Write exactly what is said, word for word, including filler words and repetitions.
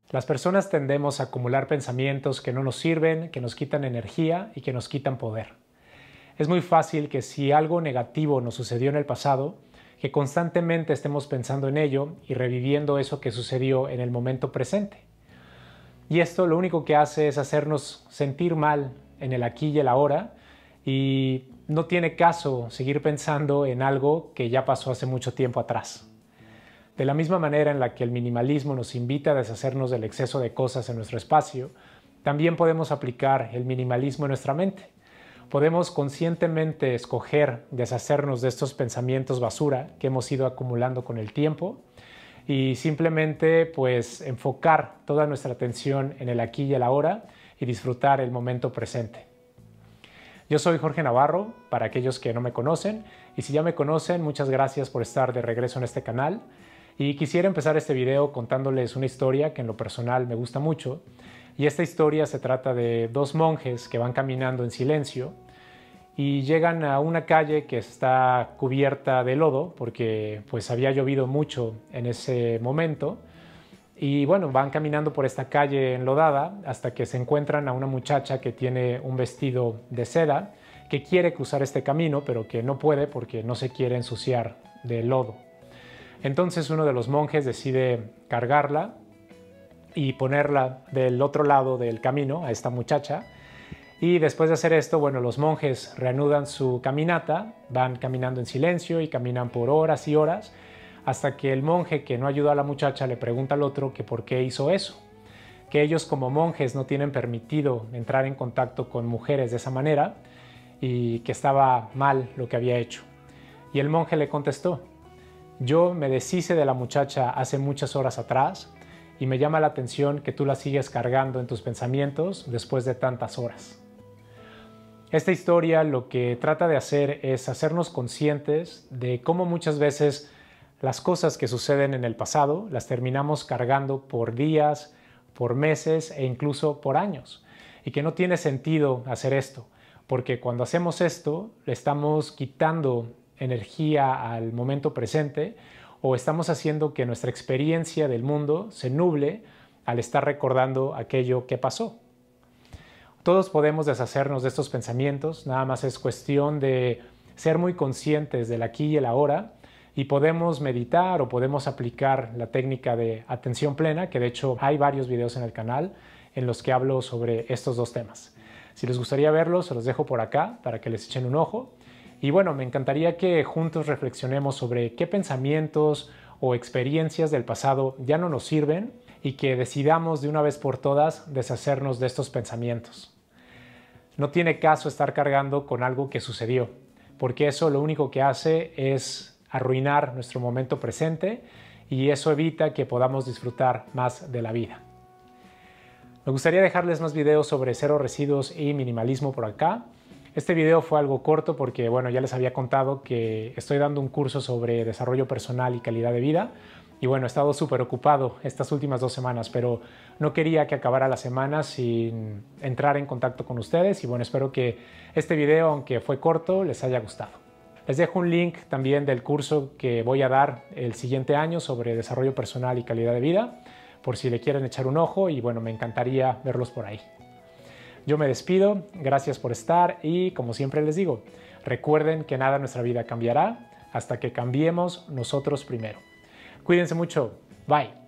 Las personas tendemos a acumular pensamientos que no nos sirven, que nos quitan energía y que nos quitan poder. Es muy fácil que si algo negativo nos sucedió en el pasado, que constantemente estemos pensando en ello y reviviendo eso que sucedió en el momento presente. Y esto lo único que hace es hacernos sentir mal en el aquí y el ahora, y no tiene caso seguir pensando en algo que ya pasó hace mucho tiempo atrás. De la misma manera en la que el minimalismo nos invita a deshacernos del exceso de cosas en nuestro espacio, también podemos aplicar el minimalismo en nuestra mente. Podemos conscientemente escoger deshacernos de estos pensamientos basura que hemos ido acumulando con el tiempo y simplemente pues enfocar toda nuestra atención en el aquí y el ahora y disfrutar el momento presente. Yo soy Jorge Navarro, para aquellos que no me conocen, y si ya me conocen, muchas gracias por estar de regreso en este canal. Y quisiera empezar este video contándoles una historia que en lo personal me gusta mucho. Y esta historia se trata de dos monjes que van caminando en silencio y llegan a una calle que está cubierta de lodo porque pues había llovido mucho en ese momento. Y bueno, van caminando por esta calle enlodada hasta que se encuentran a una muchacha que tiene un vestido de seda, que quiere cruzar este camino, pero que no puede porque no se quiere ensuciar de lodo. Entonces uno de los monjes decide cargarla y ponerla del otro lado del camino a esta muchacha. Y después de hacer esto, bueno, los monjes reanudan su caminata, van caminando en silencio y caminan por horas y horas, hasta que el monje que no ayudó a la muchacha le pregunta al otro que por qué hizo eso, que ellos como monjes no tienen permitido entrar en contacto con mujeres de esa manera y que estaba mal lo que había hecho. Y el monje le contestó: yo me deshice de la muchacha hace muchas horas atrás y me llama la atención que tú la sigues cargando en tus pensamientos después de tantas horas. Esta historia lo que trata de hacer es hacernos conscientes de cómo muchas veces las cosas que suceden en el pasado las terminamos cargando por días, por meses e incluso por años. Y que no tiene sentido hacer esto, porque cuando hacemos esto le estamos quitando energía al momento presente o estamos haciendo que nuestra experiencia del mundo se nuble al estar recordando aquello que pasó. Todos podemos deshacernos de estos pensamientos, nada más es cuestión de ser muy conscientes del aquí y el ahora, y podemos meditar o podemos aplicar la técnica de atención plena, que de hecho hay varios videos en el canal en los que hablo sobre estos dos temas. Si les gustaría verlos, se los dejo por acá para que les echen un ojo. Y bueno, me encantaría que juntos reflexionemos sobre qué pensamientos o experiencias del pasado ya no nos sirven y que decidamos de una vez por todas deshacernos de estos pensamientos. No tiene caso estar cargando con algo que sucedió, porque eso lo único que hace es arruinar nuestro momento presente y eso evita que podamos disfrutar más de la vida. Me gustaría dejarles más videos sobre cero residuos y minimalismo por acá. Este video fue algo corto porque, bueno, ya les había contado que estoy dando un curso sobre desarrollo personal y calidad de vida. Y bueno, he estado súper ocupado estas últimas dos semanas, pero no quería que acabara la semana sin entrar en contacto con ustedes. Y bueno, espero que este video, aunque fue corto, les haya gustado. Les dejo un link también del curso que voy a dar el siguiente año sobre desarrollo personal y calidad de vida, por si le quieren echar un ojo y bueno, me encantaría verlos por ahí. Yo me despido, gracias por estar y como siempre les digo, recuerden que nada en nuestra vida cambiará hasta que cambiemos nosotros primero. Cuídense mucho, bye.